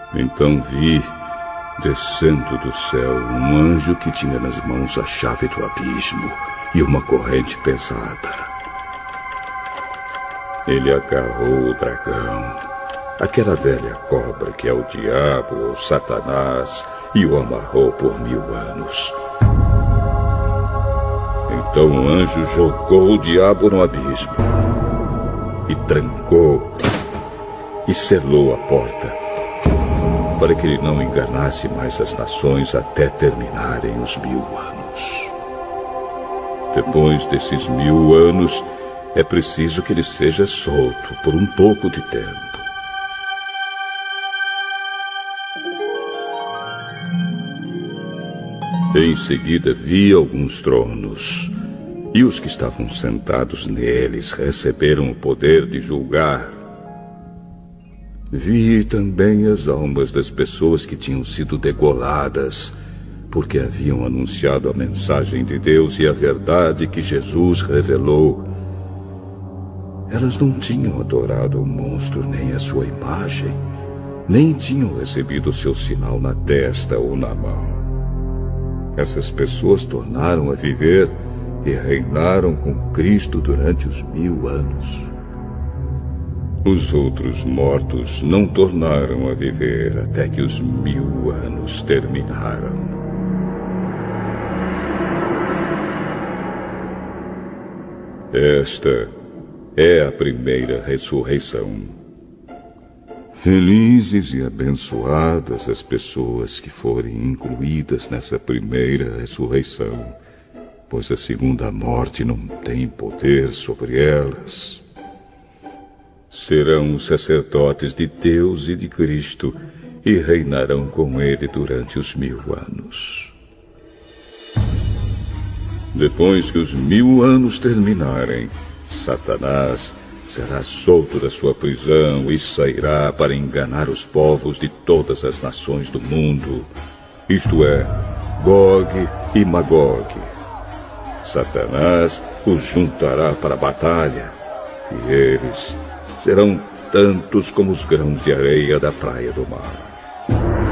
Então vi, descendo do céu, um anjo que tinha nas mãos a chave do abismo e uma corrente pesada. Ele agarrou o dragão, aquela velha cobra que é o diabo ou Satanás, e o amarrou por 1000 anos. Então o anjo jogou o diabo no abismo e trancou e selou a porta, para que ele não enganasse mais as nações até terminarem os 1000 anos. Depois desses 1000 anos, é preciso que ele seja solto por um pouco de tempo. Em seguida vi alguns tronos, e os que estavam sentados neles receberam o poder de julgar. Vi também as almas das pessoas que tinham sido degoladas, porque haviam anunciado a mensagem de Deus e a verdade que Jesus revelou. Elas não tinham adorado o monstro nem a sua imagem, nem tinham recebido o seu sinal na testa ou na mão. Essas pessoas tornaram a viver e reinaram com Cristo durante os 1000 anos. Os outros mortos não tornaram a viver até que os 1000 anos terminaram. Esta é a primeira ressurreição. Felizes e abençoadas as pessoas que forem incluídas nessa primeira ressurreição, pois a segunda morte não tem poder sobre elas. Serão os sacerdotes de Deus e de Cristo e reinarão com ele durante os 1000 anos. Depois que os 1000 anos terminarem, Satanás será solto da sua prisão e sairá para enganar os povos de todas as nações do mundo, isto é, Gog e Magog. Satanás os juntará para a batalha, e eles serão tantos como os grãos de areia da praia do mar.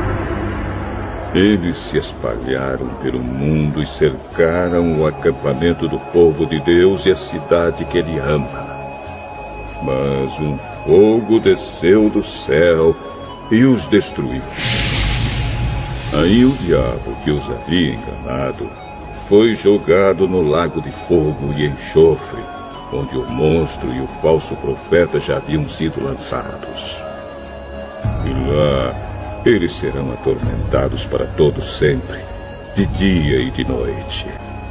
Eles se espalharam pelo mundo e cercaram o acampamento do povo de Deus e a cidade que ele ama. Mas um fogo desceu do céu e os destruiu. Aí o diabo que os havia enganado foi jogado no lago de fogo e enxofre, onde o monstro e o falso profeta já haviam sido lançados. E lá eles serão atormentados para todo sempre, de dia e de noite.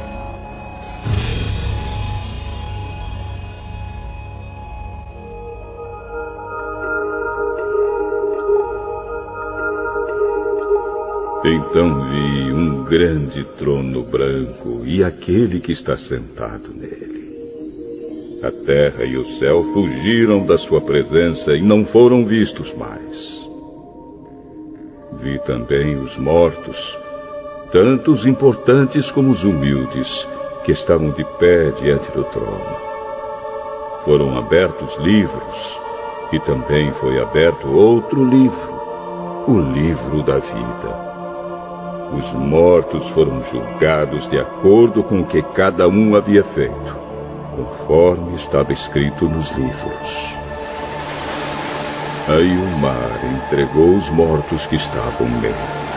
Então vi um grande trono branco e aquele que está sentado nele. A terra e o céu fugiram da sua presença e não foram vistos mais. Vi também os mortos, tanto os importantes como os humildes, que estavam de pé diante do trono. Foram abertos livros, e também foi aberto outro livro, o livro da vida. Os mortos foram julgados de acordo com o que cada um havia feito, conforme estava escrito nos livros. Aí o mar entregou os mortos que estavam nele.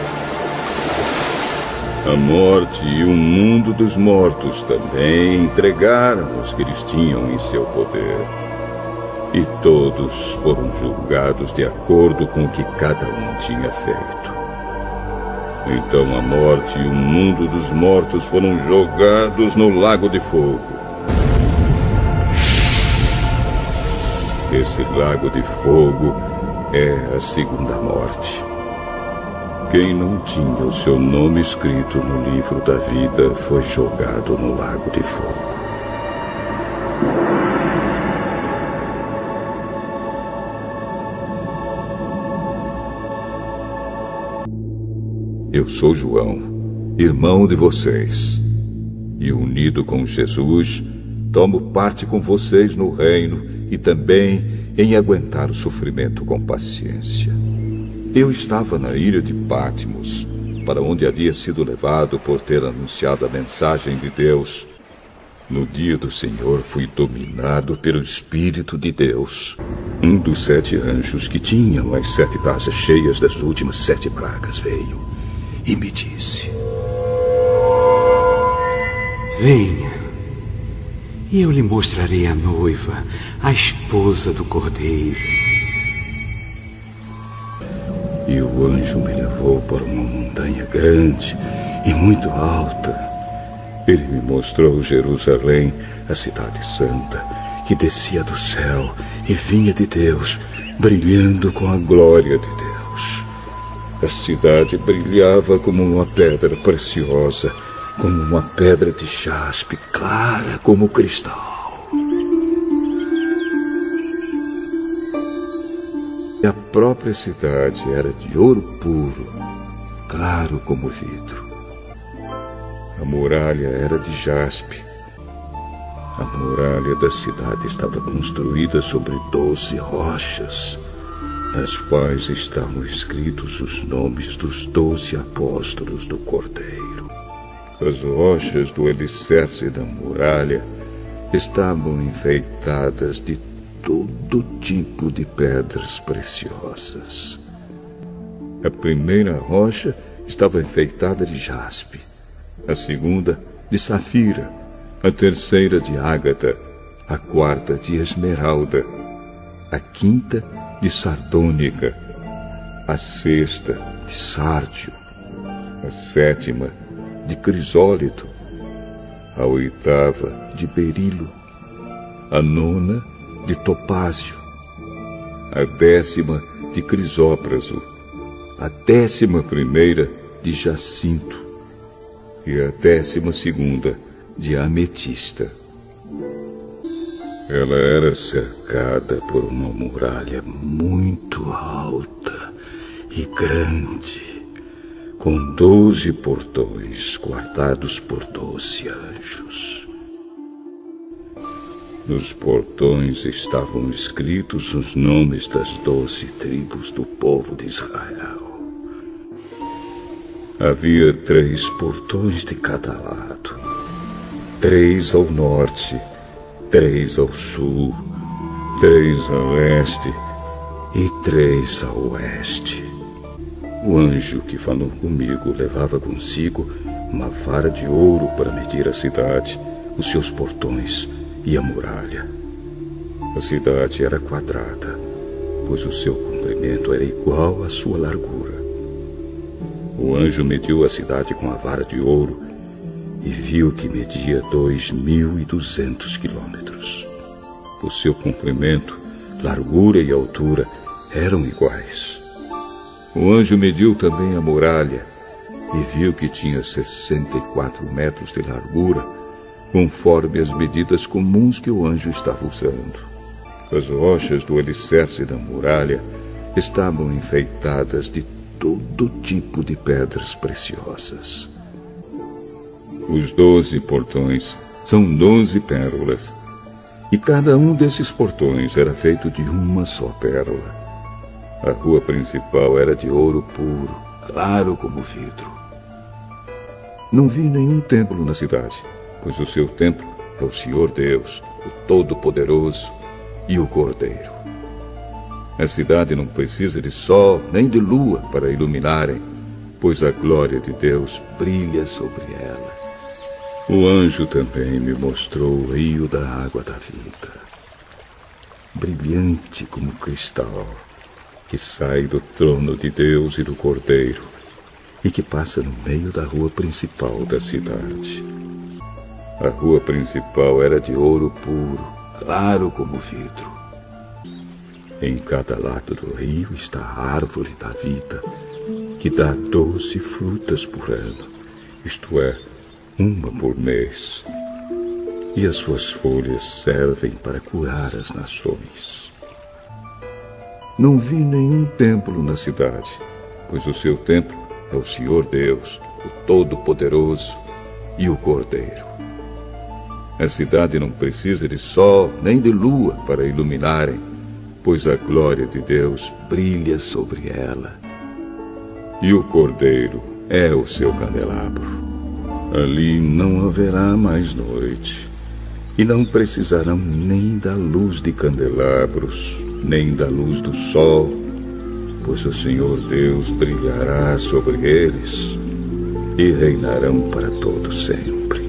A morte e o mundo dos mortos também entregaram os que eles tinham em seu poder. E todos foram julgados de acordo com o que cada um tinha feito. Então a morte e o mundo dos mortos foram jogados no lago de fogo. Esse lago de fogo é a segunda morte. Quem não tinha o seu nome escrito no livro da vida foi jogado no lago de fogo. Eu sou João, irmão de vocês, e unido com Jesus, tomo parte com vocês no reino e também em aguentar o sofrimento com paciência. Eu estava na ilha de Patmos, para onde havia sido levado por ter anunciado a mensagem de Deus. No dia do Senhor fui dominado pelo Espírito de Deus. Um dos 7 anjos que tinham as 7 taças cheias das últimas 7 pragas veio e me disse: venha, e eu lhe mostrarei a noiva, a esposa do Cordeiro. E o anjo me levou por uma montanha grande e muito alta. Ele me mostrou Jerusalém, a cidade santa, que descia do céu e vinha de Deus, brilhando com a glória de Deus. A cidade brilhava como uma pedra preciosa, como uma pedra de jaspe, clara como cristal. E a própria cidade era de ouro puro, claro como vidro. A muralha era de jaspe. A muralha da cidade estava construída sobre 12 rochas, nas quais estavam escritos os nomes dos 12 apóstolos do Cordeiro. As rochas do alicerce da muralha estavam enfeitadas de todo tipo de pedras preciosas. A primeira rocha estava enfeitada de jaspe, a segunda de safira, a terceira de ágata, a quarta de esmeralda, a quinta de sardônica, a sexta de sárdio, a sétima de crisólito, a oitava de berilo, a nona de topázio, a 10ª de crisópraso, a 11ª de jacinto e a 12ª de ametista. Ela era cercada por uma muralha muito alta e grande, com 12 portões guardados por 12 anjos. Nos portões estavam escritos os nomes das 12 tribos do povo de Israel. Havia 3 portões de cada lado, 3 ao norte, 3 ao sul, 3 a leste e 3 a oeste. O anjo que falou comigo levava consigo uma vara de ouro para medir a cidade, os seus portões e a muralha. A cidade era quadrada, pois o seu comprimento era igual à sua largura. O anjo mediu a cidade com a vara de ouro e viu que media 2.200 quilômetros. O seu comprimento, largura e altura eram iguais. O anjo mediu também a muralha e viu que tinha 64 metros de largura, conforme as medidas comuns que o anjo estava usando. As rochas do alicerce da muralha estavam enfeitadas de todo tipo de pedras preciosas. Os 12 portões são 12 pérolas, e cada um desses portões era feito de uma só pérola. A rua principal era de ouro puro, claro como vidro. Não vi nenhum templo na cidade, pois o seu templo é o Senhor Deus, o Todo-Poderoso e o Cordeiro. A cidade não precisa de sol nem de lua para iluminarem, pois a glória de Deus brilha sobre ela. O anjo também me mostrou o rio da água da vida, brilhante como cristal, que sai do trono de Deus e do Cordeiro e que passa no meio da rua principal da cidade. A rua principal era de ouro puro, claro como vidro. Em cada lado do rio está a árvore da vida, que dá 12 frutas por ano, isto é, uma por mês. E as suas folhas servem para curar as nações. Não vi nenhum templo na cidade, pois o seu templo é o Senhor Deus, o Todo-Poderoso e o Cordeiro. A cidade não precisa de sol nem de lua para iluminarem, pois a glória de Deus brilha sobre ela e o Cordeiro é o seu candelabro. Ali não haverá mais noite, e não precisarão nem da luz de candelabros, nem da luz do sol, pois o Senhor Deus brilhará sobre eles e reinarão para todo sempre.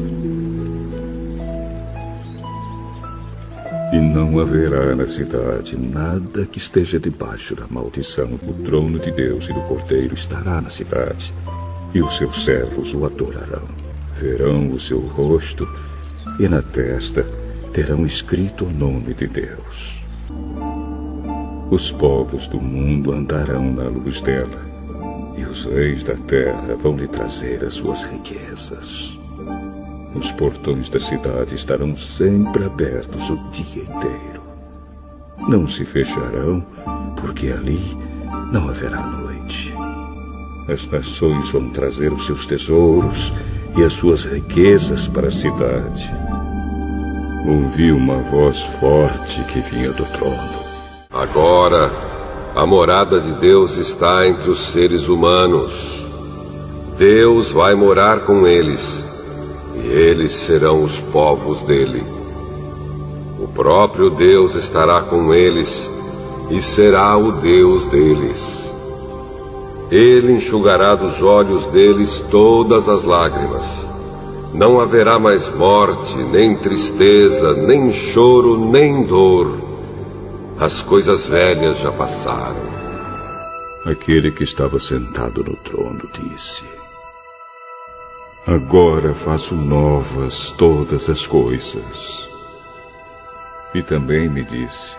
E não haverá na cidade nada que esteja debaixo da maldição. O trono de Deus e do Cordeiro estará na cidade, e os seus servos o adorarão. Verão o seu rosto, e na testa terão escrito o nome de Deus. Os povos do mundo andarão na luz dela, e os reis da terra vão lhe trazer as suas riquezas. Os portões da cidade estarão sempre abertos o dia inteiro. Não se fecharão, porque ali não haverá noite. As nações vão trazer os seus tesouros e as suas riquezas para a cidade. Ouvi uma voz forte que vinha do trono. Agora, a morada de Deus está entre os seres humanos. Deus vai morar com eles, e eles serão os povos dele. O próprio Deus estará com eles, e será o Deus deles. Ele enxugará dos olhos deles todas as lágrimas. Não haverá mais morte, nem tristeza, nem choro, nem dor. As coisas velhas já passaram. Aquele que estava sentado no trono disse: Agora faço novas todas as coisas. E também me disse: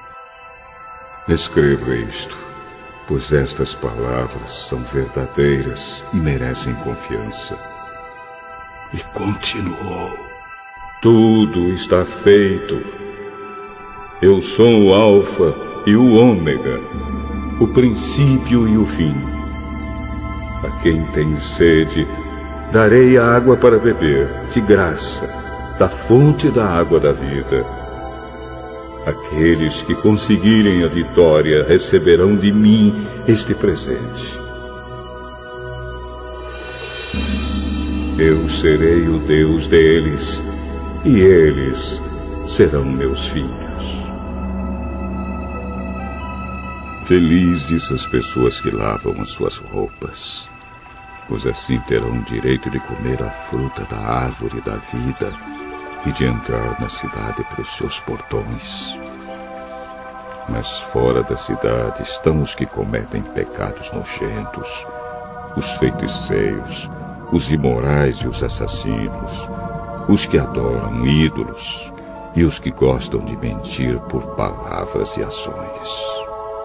Escreva isto, pois estas palavras são verdadeiras e merecem confiança. E continuou: Tudo está feito. Eu sou o Alfa e o Ômega, o princípio e o fim. A quem tem sede, darei água para beber, de graça, da fonte da água da vida. Aqueles que conseguirem a vitória receberão de mim este presente. Eu serei o Deus deles, e eles serão meus filhos. Felizes as pessoas que lavam as suas roupas, pois assim terão direito de comer a fruta da árvore da vida e de entrar na cidade pelos seus portões. Mas fora da cidade estão os que cometem pecados nojentos, os feiticeiros, os imorais e os assassinos, os que adoram ídolos e os que gostam de mentir por palavras e ações.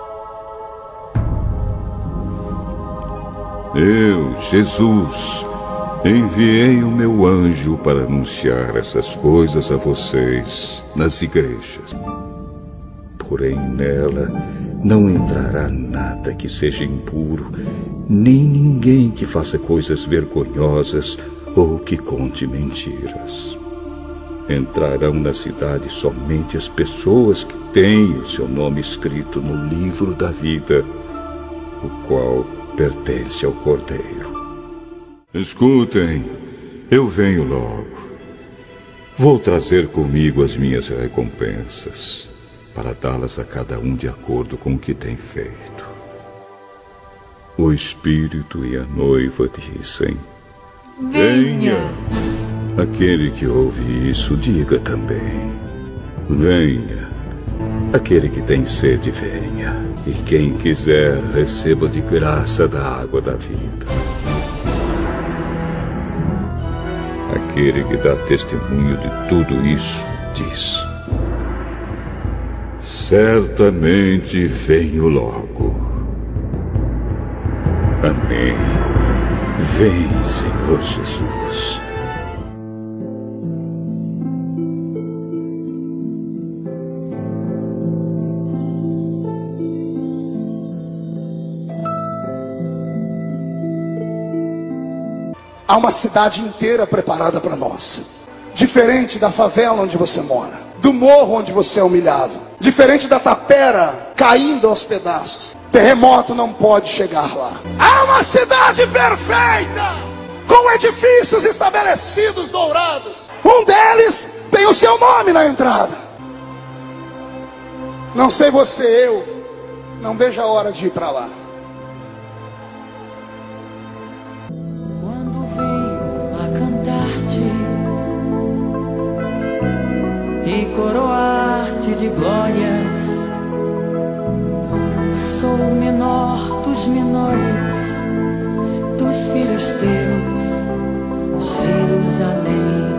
Eu, Jesus, enviei o meu anjo para anunciar essas coisas a vocês nas igrejas. Porém, nela não entrará nada que seja impuro, nem ninguém que faça coisas vergonhosas ou que conte mentiras. Entrarão na cidade somente as pessoas que têm o seu nome escrito no livro da vida, o qual pertence ao Cordeiro. Escutem, eu venho logo. Vou trazer comigo as minhas recompensas, para dá-las a cada um de acordo com o que tem feito. O Espírito e a noiva dizem: Venha! Aquele que ouve isso, diga também: Venha! Aquele que tem sede, venha. E quem quiser, receba de graça da água da vida. Aquele que dá testemunho de tudo isso, diz: Certamente venho logo. Amém. Vem, Senhor Jesus. Há uma cidade inteira preparada para nós. Diferente da favela onde você mora, do morro onde você é humilhado. Diferente da tapera caindo aos pedaços, terremoto não pode chegar lá. Há uma cidade perfeita, com edifícios estabelecidos dourados. Um deles tem o seu nome na entrada. Não sei você, eu não vejo a hora de ir para lá. Quando venho a cantar-te e coroar-te de glórias, sou o menor dos menores, dos filhos teus, Jerusalém.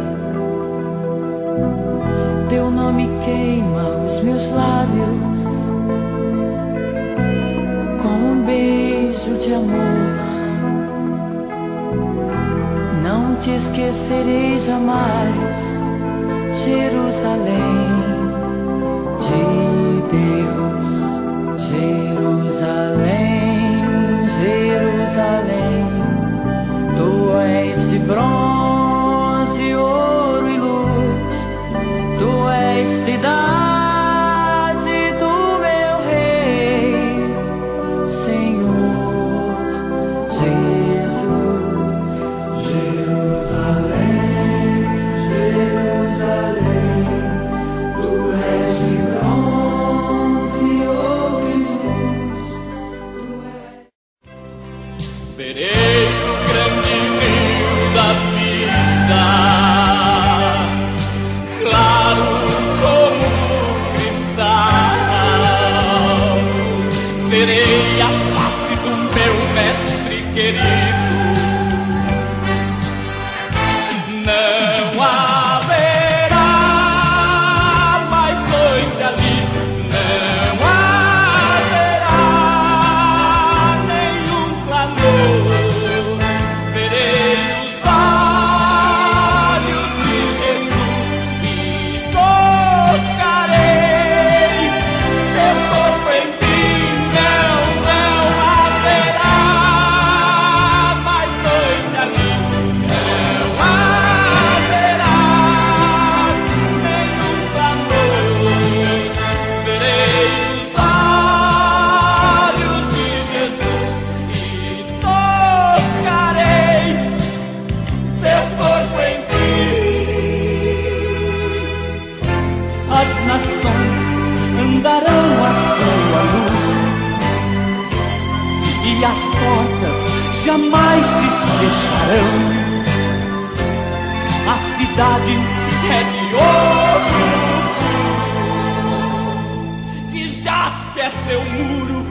Teu nome queima os meus lábios como um beijo de amor. Não te esquecerei jamais, Jerusalém de Deus. Jerusalém, Jerusalém, tu és de bronze, ouro e luz. Tu és cidade do meu rei, Senhor Jesus. Jerusalém, Jerusalém, tu és de bronze, ouro e luz. Verei o grande rio da vida, claro como cristal. Verei a face do meu mestre querido. Não haverá mais noite ali, não haverá nenhum clamor. Verei os olhos de Jesus e tocarei seu corpo em mim. Não haverá mais noite ali, não haverá nenhum clamor. Verei os olhos de Jesus e tocarei seu corpo em mim. As nações andarão à sua luz e as portas jamais se fecharão. A cidade é de ouro, de jaspe é seu muro,